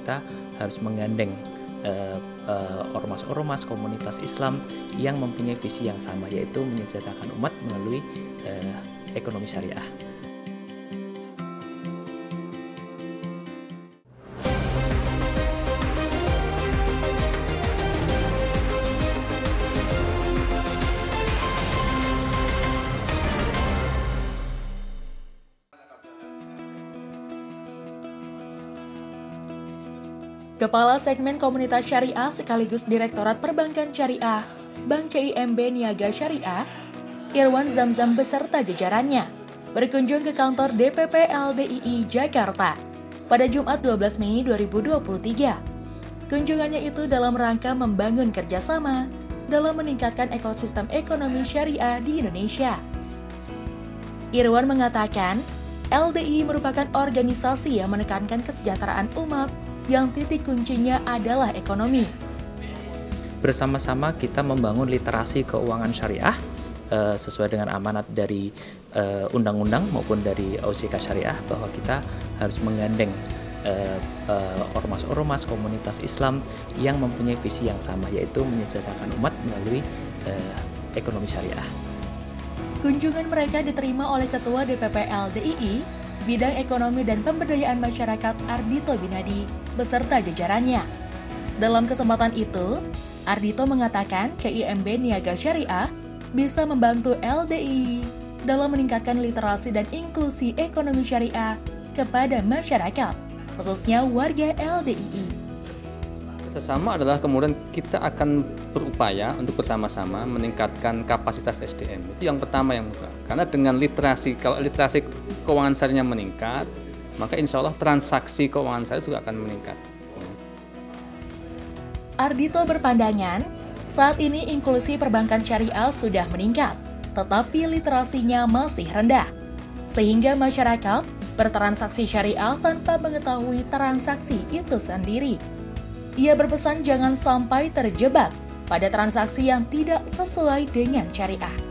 kita harus menggandeng ormas-ormas komunitas Islam yang mempunyai visi yang sama, yaitu menyejahterakan umat melalui ekonomi syariah. Kepala Segmen Komunitas Syariah sekaligus Direktorat Perbankan Syariah, Bank CIMB Niaga Syariah, Irwan Zamzam beserta jajarannya berkunjung ke kantor DPP LDII Jakarta pada Jumat 12 Mei 2023. Kunjungannya itu dalam rangka membangun kerjasama dalam meningkatkan ekosistem ekonomi syariah di Indonesia. Irwan mengatakan, LDII merupakan organisasi yang menekankan kesejahteraan umat yang titik kuncinya adalah ekonomi. Bersama-sama kita membangun literasi keuangan syariah sesuai dengan amanat dari undang-undang maupun dari OJK Syariah, bahwa kita harus menggandeng ormas-ormas komunitas Islam yang mempunyai visi yang sama, yaitu menyejahterakan umat melalui ekonomi syariah. Kunjungan mereka diterima oleh Ketua DPP LDII Bidang Ekonomi dan Pemberdayaan Masyarakat Ardhito Binadi beserta jajarannya. Dalam kesempatan itu, Ardhito mengatakan CIMB Niaga Syariah bisa membantu LDII dalam meningkatkan literasi dan inklusi ekonomi syariah kepada masyarakat, khususnya warga LDII. Kerjasama adalah kemudian kita akan berupaya untuk bersama-sama meningkatkan kapasitas SDM. Itu yang pertama yang mudah. Karena dengan literasi, kalau literasi keuangan syariahnya meningkat, maka insya Allah transaksi keuangan syariah juga akan meningkat. Ardhito berpandangan, saat ini inklusi perbankan syariah sudah meningkat, tetapi literasinya masih rendah, sehingga masyarakat bertransaksi syariah tanpa mengetahui transaksi itu sendiri. Ia berpesan jangan sampai terjebak pada transaksi yang tidak sesuai dengan syariah.